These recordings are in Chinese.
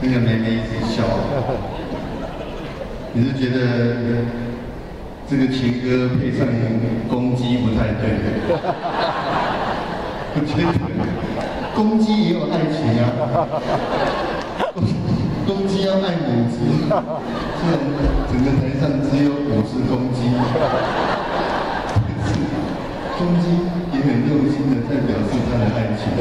那个妹妹一直笑。你是觉得这个情歌配上公鸡不太对？我觉得公鸡也有爱情啊，公鸡要爱母鸡，虽然整个台上只有5只公鸡，但是公鸡也很用心的在表示它的爱情。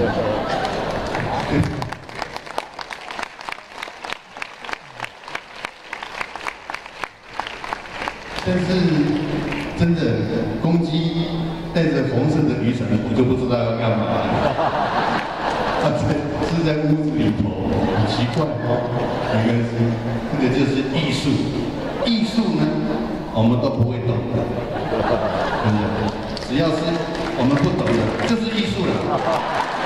但是真的，公鸡带着红色的雨伞，我就不知道要干嘛。它是在屋子里头，很奇怪哦。没关系，这个就是艺术。艺术呢，我们都不会懂的，真的。只要是我们不懂的，就是艺术了。